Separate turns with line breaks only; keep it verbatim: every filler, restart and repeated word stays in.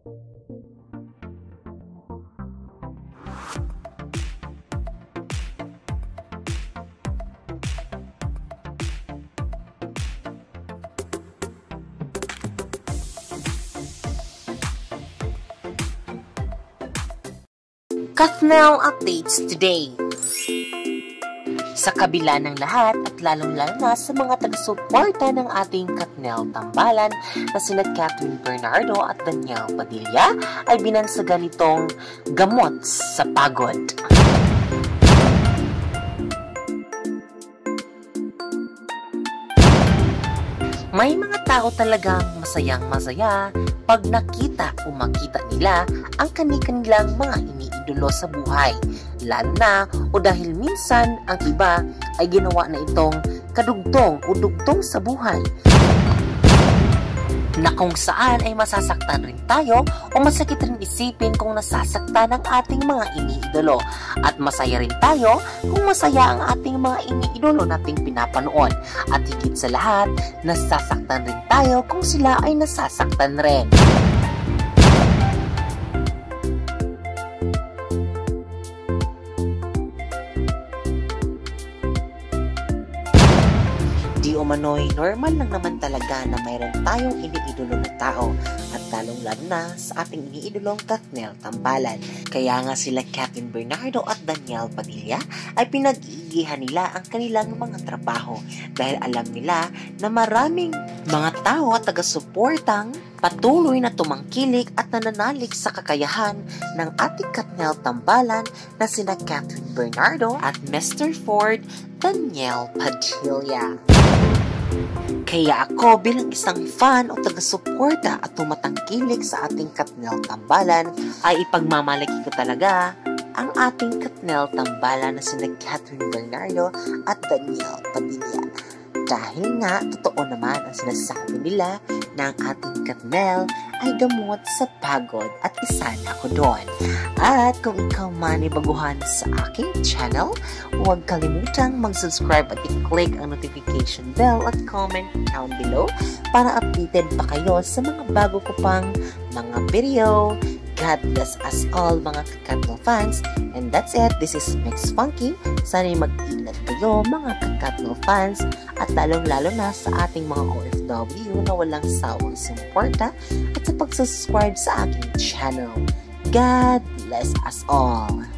Kathnel updates today. Sa kabila ng lahat at lalong-lalo na sa mga taga-suporta ng ating Kathnel Tambalan na sina Catherine Bernardo at Daniel Padilla ay binansagan nitong gamot sa pagod. May mga tao talagang masayang-masaya pag nakita o makita nila ang kani-kanilang mga iniidolo sa buhay. Lalo na o dahil minsan ang iba ay ginawa na itong kadugtong o dugtong sa buhay, na kung saan ay masasaktan rin tayo o masakit rin isipin kung nasasaktan ang ating mga iniidolo. At masaya rin tayo kung masaya ang ating mga iniidolo nating pinapanood. At higit sa lahat, nasasaktan rin tayo kung sila ay nasasaktan rin. Di umano'y normal lang naman talaga na mayroon tayong iniidolo na tao at lalong-lalo na sa ating iniidolong Kathnel Tambalan. Kaya nga sila Catherine Bernardo at Daniel Padilla ay pinag-iigihan nila ang kanilang mga trabaho dahil alam nila na maraming mga tao at taga-suportang patuloy na tumangkilik at nananalig sa kakayahan ng ating Kathnel Tambalan na sina Catherine Bernardo at Mister Ford Daniel Padilla. Kaya ako bilang isang fan o taga-suporta at tumatangkilik sa ating Kathnel Tambalan ay ipagmamalaki ko talaga ang ating Kathnel Tambalan na sina Catherine Bernardo at Daniel Padilla. Dahil nga, totoo naman ang sinasabi nila na ang ating Kathnel ay gamot sa pagod at isa na ako doon. At kung ikaw man ay baguhan sa aking channel, huwag kalimutang mag-subscribe at i-click ang notification bell at comment down below para updated pa kayo sa mga bago ko pang mga video. God bless us all mga Kathnel fans. And that's it. This is Mix Funky. Sana'y mag-ingat kayo mga Kathnel fans at lalong-lalo na sa ating mga O F W na walang sawang suporta at sa pag-subscribe sa aking channel. God bless us all.